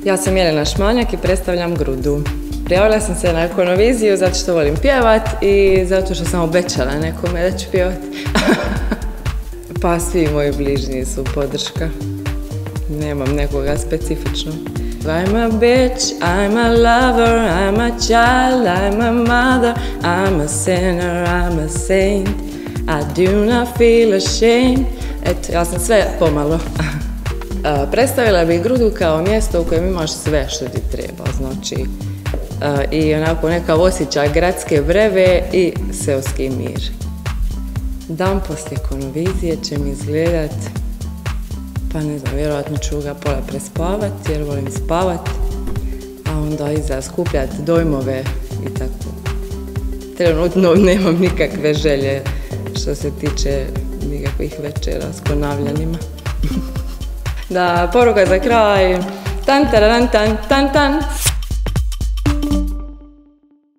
Ja sam Jelena Šmanjak i predstavljam Grudu. Prijavila sam se na Ekonoviziju zato što volim pjevat i zato što sam obećala nekome da ću pjevat. Pa svi moji bližnji su podrška. Nemam nekoga specifično. I'm a bitch, I'm a lover, I'm a child, I'm a mother, I'm a sinner, I'm a saint. I do not feel ashamed. Eto, ja sam sve pomalo. Predstavila bih Grudu kao mjesto u kojem imaš sve što ti treba, znači i onako nekav osjećaj gradske vreve i seoski mir. Dan poslije Ekonovizije će mi izgledat, pa ne znam, vjerojatno ću ga pola prespavat jer volim spavat, a onda iza skupljat dojmove i tako. Trenutno nemam nikakve želje što se tiče nikakvih večera s ponavljanjima. Da, poruka za kraj. Tan, tararan, tan, tan, tan.